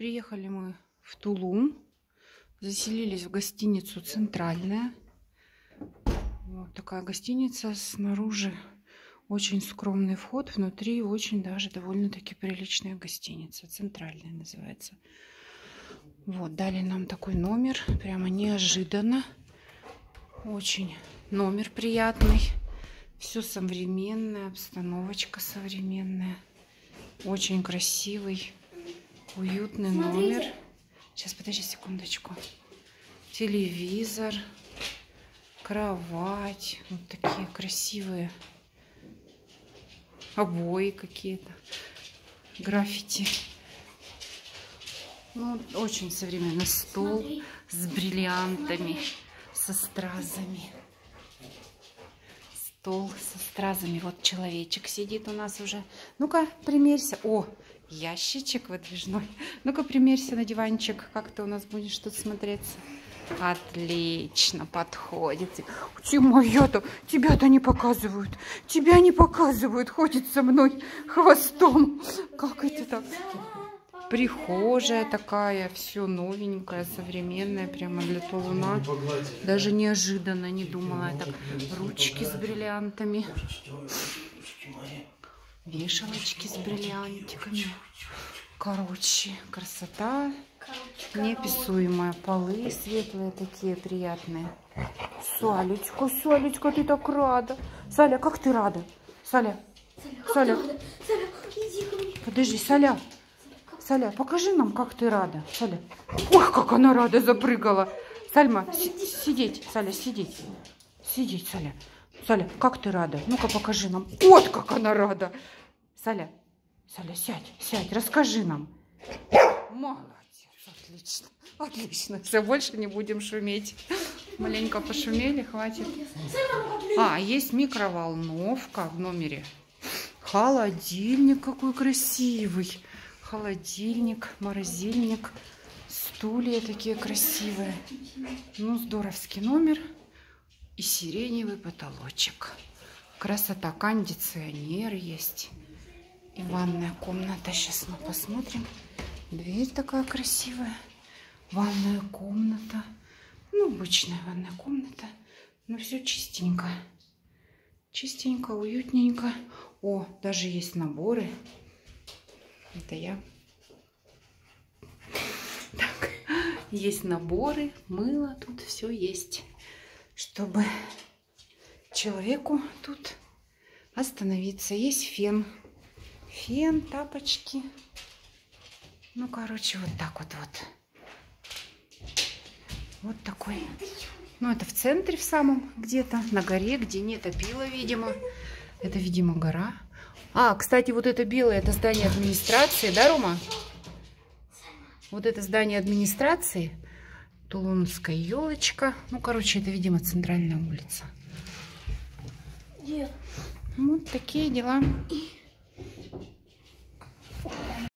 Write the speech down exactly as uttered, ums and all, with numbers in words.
Приехали мы в Тулум, заселились в гостиницу «Центральная». Вот такая гостиница, снаружи очень скромный вход, внутри очень даже довольно-таки приличная гостиница. «Центральная» называется. Вот, дали нам такой номер, прямо неожиданно. Очень номер приятный, все современное, обстановочка современная. Очень красивый, уютный номер. Сейчас, подожди секундочку. Телевизор, кровать, вот такие красивые обои какие-то, граффити. Ну, очень современный стол. Смотри. С бриллиантами, со стразами. Стол со стразами. Вот человечек сидит у нас уже. Ну-ка, примерься. О, ящичек выдвижной. Ну-ка, примерься на диванчик. Как ты у нас будешь тут смотреться? Отлично, подходит. Ты моя-то, тебя-то не показывают. Тебя не показывают. Ходит со мной хвостом. Как это так? Прихожая такая, все новенькая, современная, прямо для Тулуна. Даже неожиданно не думала. Так, ручки с бриллиантами. Вешалочки с бриллиантиками. Короче, красота неописуемая. Полы светлые такие, приятные. Салечка, Салечка, ты так рада. Саля, как ты рада? Саля, Саля. Подожди, Саля. Саля, покажи нам, как ты рада. Саля. Ой, как она рада запрыгала. Сальма, сидеть, Саля, сидеть. Сидеть, Саля. Саля, как ты рада? Ну-ка, покажи нам. Вот как она рада. Саля, Саля, сядь, сядь, расскажи нам. Молодец, отлично, отлично. Все, больше не будем шуметь. Маленько пошумели, хватит. А, есть микроволновка в номере. Холодильник какой красивый. Холодильник, морозильник, стулья такие красивые. Ну, здоровский номер. И сиреневый потолочек. Красота, кондиционер есть. И ванная комната. Сейчас мы посмотрим. Дверь такая красивая. Ванная комната. Ну, обычная ванная комната. Но все чистенько. Чистенько, уютненько. О, даже есть наборы. Это я. Так, есть наборы, мыло, тут все есть, чтобы человеку тут остановиться. Есть фен, фен, тапочки. Ну, короче, вот так вот вот. Вот такой. Ну, это в центре в самом где-то, на горе, где не топило, видимо. Это, видимо, гора. А, кстати, вот это белое, это здание администрации, да, Рома? Вот это здание администрации. Тулунская елочка. Ну, короче, это, видимо, центральная улица. Вот такие дела.